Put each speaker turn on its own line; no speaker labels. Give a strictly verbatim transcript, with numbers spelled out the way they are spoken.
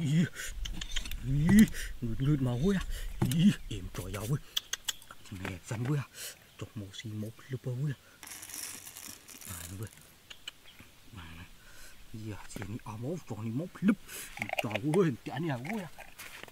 ngượt ngượt mà vui à, em trời giàu vui, mẹ xanh vui à, chọc một xì một lúp vui à, này vui, này này, giờ xì ni ở mốt tròn ni mốt lúp, trời vui, cái này vui à.